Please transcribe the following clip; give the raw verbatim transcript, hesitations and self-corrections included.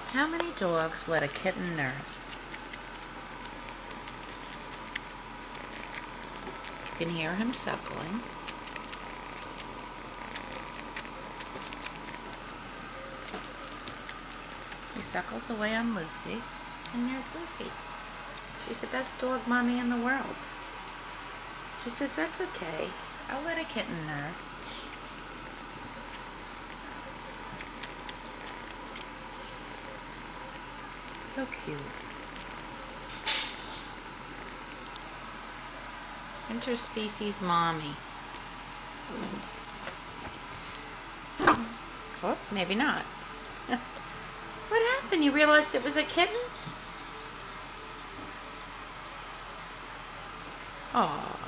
How many dogs let a kitten nurse? You can hear him suckling. He suckles away on Lucy, and there's Lucy. She's the best dog mommy in the world. She says, that's okay. I'll let a kitten nurse. So cute. Interspecies mommy. Oh, maybe not. What happened? You realized it was a kitten? Aw.